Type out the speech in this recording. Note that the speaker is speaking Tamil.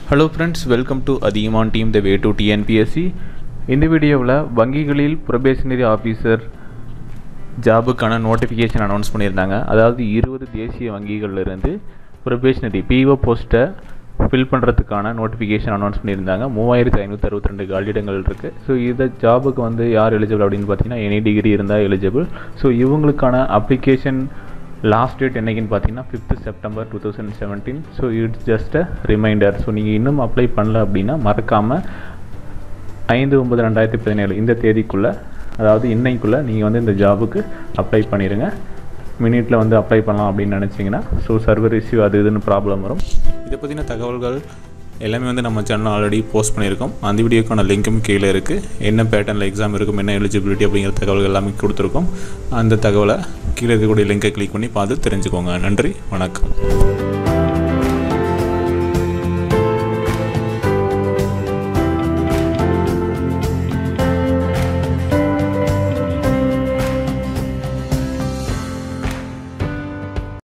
Hello friends, welcome to Adiyaman team the way to TNPSC. இந்த வீடியோவில் வங்கிகளில் ப்ரொபேஷனரி ஆஃபீஸர் ஜாபுக்கான நோட்டிஃபிகேஷன் அனௌன்ஸ் பண்ணியிருந்தாங்க. அதாவது 20 தேசிய வங்கிகளிலிருந்து ப்ரொபேஷனரி பிஓ போஸ்ட்டை ஃபில் பண்ணுறதுக்கான நோட்டிஃபிகேஷன் அனௌன்ஸ் பண்ணியிருந்தாங்க. 3562 காலியிடங்கள் இருக்குது. ஸோ இந்த ஜாபுக்கு யார் எலிஜிபிள் அப்படின்னு பார்த்தீங்கன்னா எனி டிகிரி இருந்தால் எலிஜிபிள். ஸோ இவங்களுக்கான அப்ளிகேஷன் லாஸ்ட் டேட் என்றைக்குன்னு பார்த்தீங்கன்னா 5th September 2017. So it's just a reminder. So நீங்கள் இன்னும் அப்ளை பண்ணல அப்படின்னா மறக்காமல் 5/9/2017 இந்த தேதிக்குள்ளே, அதாவது இன்னைக்குள்ளே நீங்கள் இந்த ஜாபுக்கு அப்ளை பண்ணிடுங்க. மினிட்டில் அப்ளை பண்ணலாம் அப்படின்னு நினச்சிங்கன்னா ஸோ சர்வர் இஷ்யூ அது இதுன்னு ப்ராப்ளம் வரும். இதை பற்றின தகவல்கள் எல்லாமே நம்ம சேனல் ஆல்ரெடி போஸ்ட் பண்ணியிருக்கோம். அந்த வீடியோக்கான லிங்க்கும் கீழே இருக்குது. என்ன பேட்டர்னில் எக்ஸாம் இருக்கும், என்ன எலிஜிபிலிட்டி அப்படிங்கிற தகவல்கள் எல்லாமே கொடுத்துருக்கோம். அந்த தகவலை கீழே இருக்கக்கூடிய லிங்கை கிளிக் பண்ணி பார்த்து தெரிஞ்சுக்கோங்க. நன்றி, வணக்கம்.